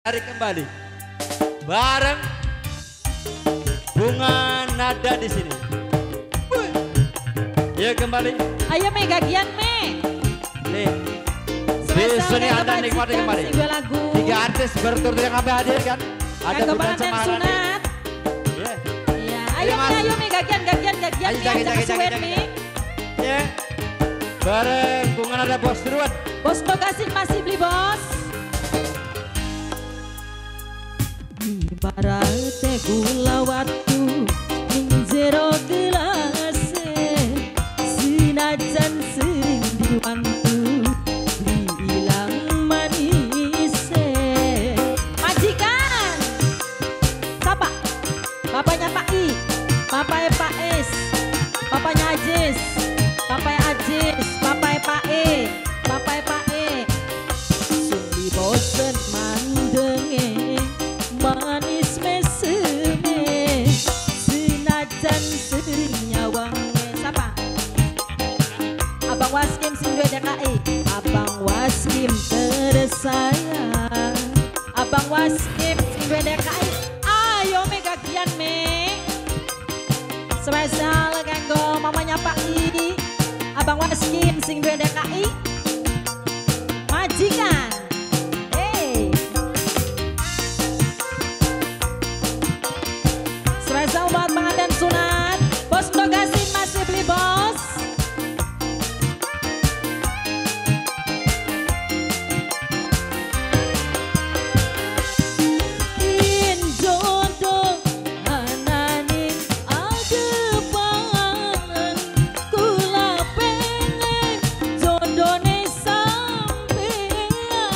Tarik kembali bareng Bunga Nada di sini. Ya kembali. Ayo Me gagian Me. Nih. Di sini Anda nikmati kembali. Tiga artis berturut yang kami hadirkan. Ada Bunda Cemaharani. Iya. Ayo Me gagian. Jangan suwen Me. Ya. Bareng Bunga Nada Bos Ruat. Bos Bogasin masih beli bos. Ibaratnya gula waktu ning jero gelase sinajan sering diwantu diilang manise. Majikan siapa? Bapaknya Pak I, bapaknya Pak S, bapaknya Ajis, bapaknya Ajis, bapaknya Pak E, bapaknya Pak E. Suli bosen mandenge manis meseme sinajan sering nyawange. Siapa? Abang Waskim sing duwe DKI. Abang Waskim tersayang, Abang Waskim sing duwe DKI. Ayo Me gagian Me. Spesial kanggo mamanya Pak I, Abang Waskim sing duwe DKI. Majikan. Spesial buat pengantin sunat. Bos Bogasin masih beli bos. In jodoh ananing adepan kula pengen jodone sampean.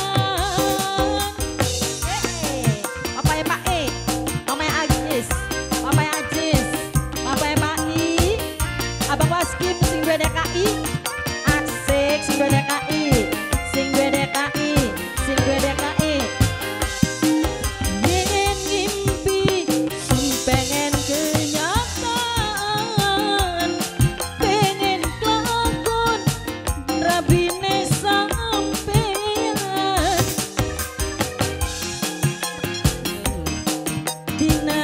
Apa ya Pak E? Mamanya Agnes. Bapak Ajis, Bapak Pak I, Abang Waskim sing duwe DKI. Asik sing duwe DKI, sing duwe DKI, sing duwe DKI. Yen ngimpi sing pengen kenyataan, pengen kelakon rabine sampean. Dina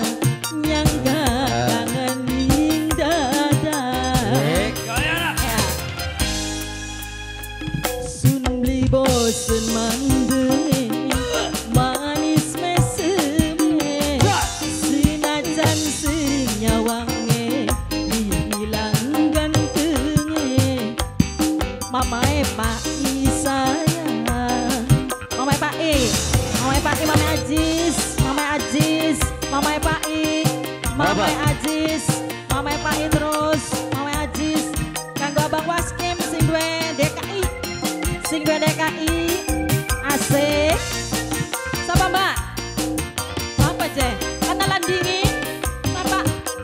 bosen mandenge manis meseme sinajan sering nyawange dihilang gantenge. Mamae Pak I sayang, Mamae Pak I, Mamae Pak I, Mamae Ajis, Mamae Ajis, Mamae Pak I, Mamae Ajis, Mamae Pak I terus Mamae Ajis kanggo Abang Waskim sing duwe DKI. Sing duwe DKI. Asik. Siapa Mbak? Siapa Je? Kenalan dingin. Siapa?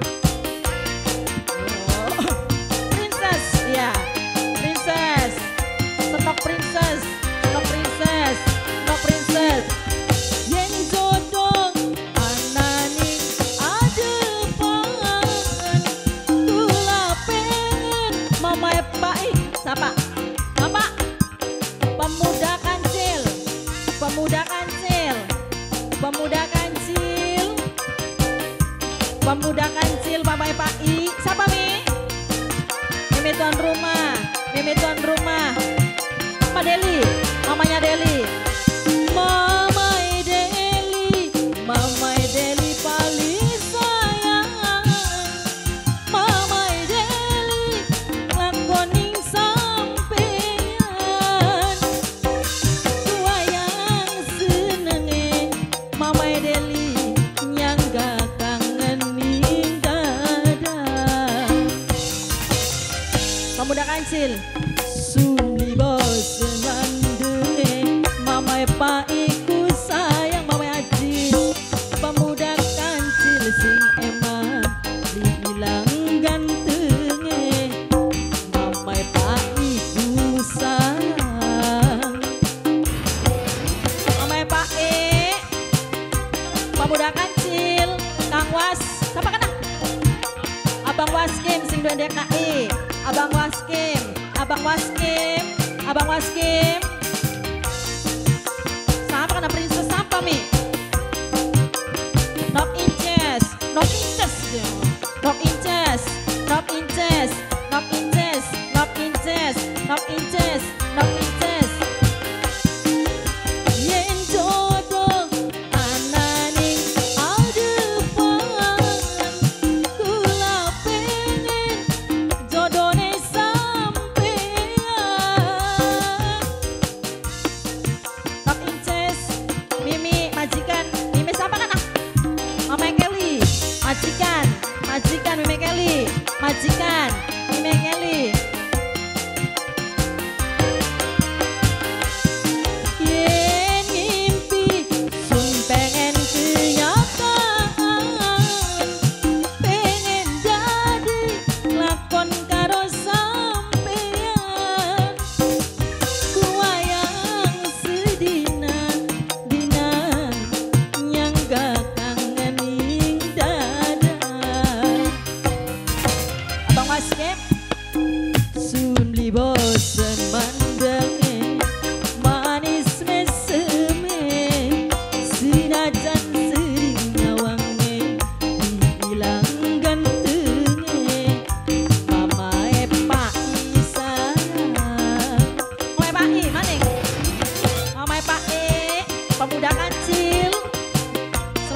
Oh. Princess. Ya. Princess. Stok Princess. Stok Princess. Stok Princess. Yen jodoh ananing adepan kula pengen mamae Pak I. Siapa? Bapak Pemuda Kancil, Pemuda Kancil, Pemuda Kancil, Pemuda Kancil, Bapak Pak I. Siapa Mi? Mimi tuan rumah, Mimi tuan rumah. Mama Deli, mamanya Deli. Mamai Deli, Mamai Deli paling sayang. Mamai Deli lakoning sampean. Tua yang senenge Mamai Deli nyangga kangenin dada. Pemuda Kancil. Suli bosen mandenge Mamai Pak I ku sayang Mamai Ajis. Pemuda Kancil sing emang dihilang gantenge Mamai Pak I ku sayang. Mamai Pak E, Pemuda Kancil, Kang Was, siapa kena? Abang Waskim sing duwe DKI. Abang Waskim, Abang Waskim, Abang Waskim. Siapa kena Princess siapa Mi?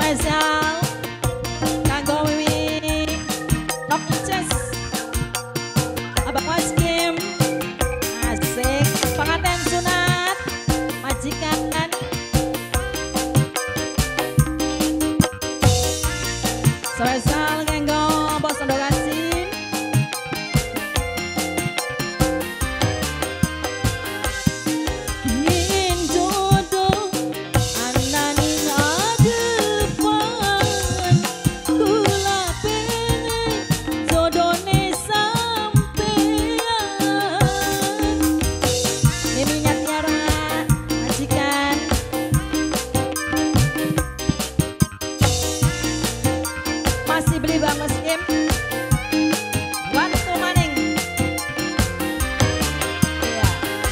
spesial kanggo Wiwi Nok Inces Abang Mas Kim asik pengantin sunat majikan spesial kanggo bos Andokasin beli Bang Mas Kim waktu maning ya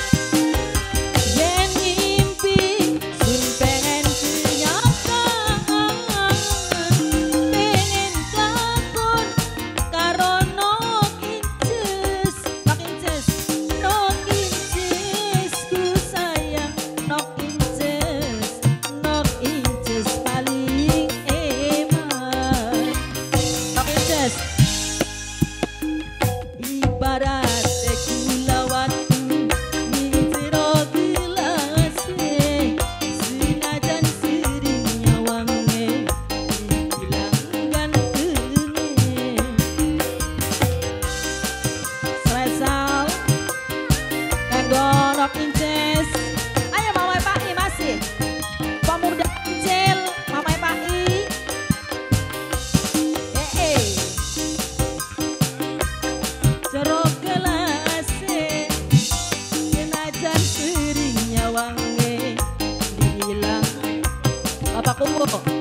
yen mimpi sun pengen kenyataan pengen takon karo Nok Inces ku sayang Nok Inces paling ibarat gula waktu mitiro gelase senajan sering nyawange hilang gantenge spesial kanggo Nok Inces ayo Mamai Pak I masih pemuda kecil Mamai Pak I jeruk gelase senajan sering nyawange hilang Bapak Kumbo